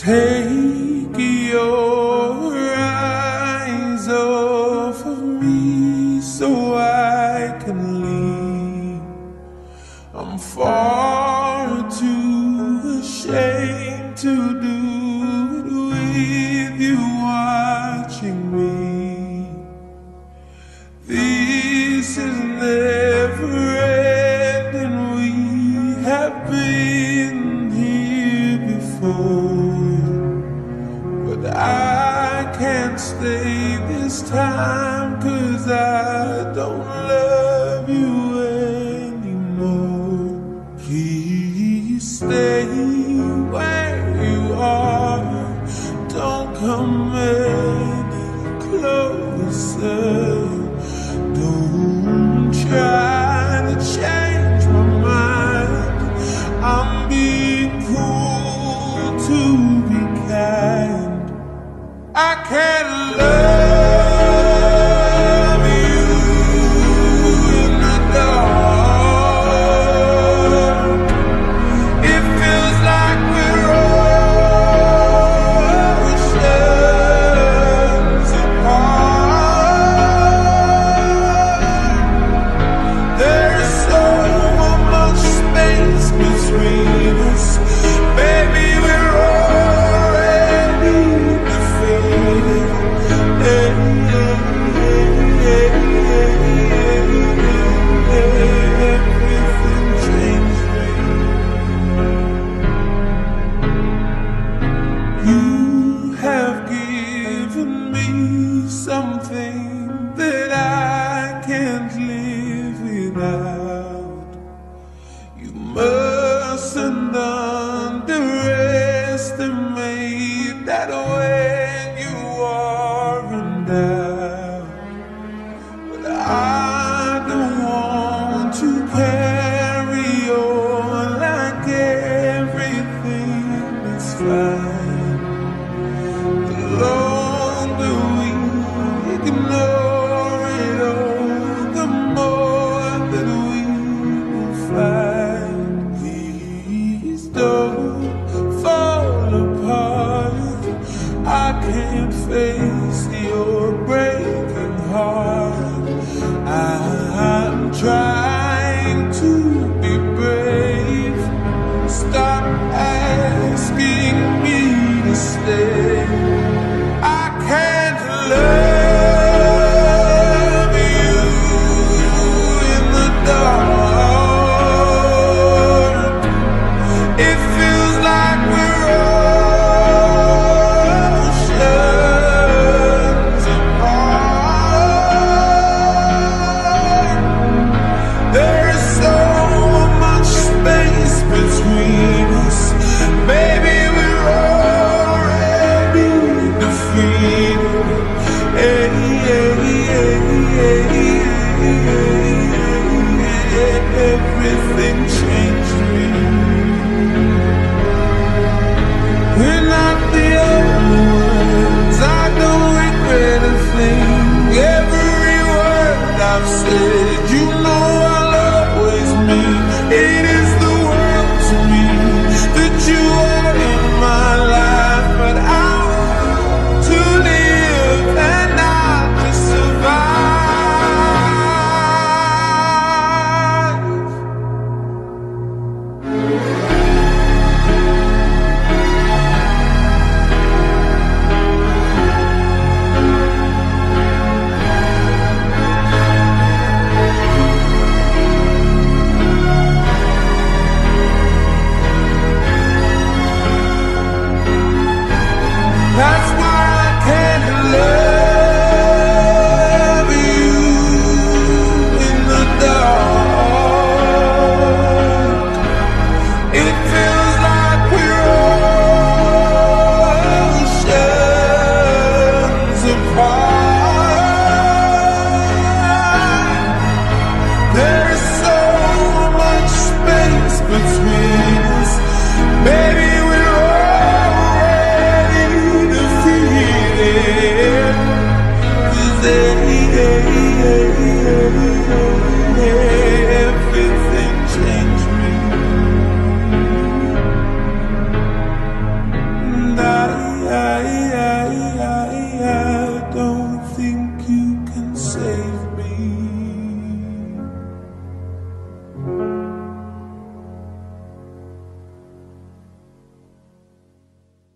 Take your eyes off of me so I can leave. I'm far too ashamed to do it with you watching me. This is never ending. We have been here before. I can't stay this time 'cause I don't love you anymore. Please stay where you are. Don't come any closer. Don't try to change my mind. I'm being cruel to be kind. I can't love you in the dark. It feels like we're oceans apart. There's so much space between us, baby. We're something that I can't live without. You mustn't underestimate that when you are in doubt. But I don't want to carry on like everything is fine. The longer we ignore it all, the more that we will find. Please don't fall apart. I can't face your breaking heart. I'm trying to be brave. Stop asking me to stay. I can't love you in the dark. It feels like we're oceans apart. There's so much space between us, baby. We're already defeated. Everything changed me. We're not the only ones. I don't regret a thing. Every word I've said, you know I'll always mean. It is the world to me that you are in my life, but I want to live and not to survive. say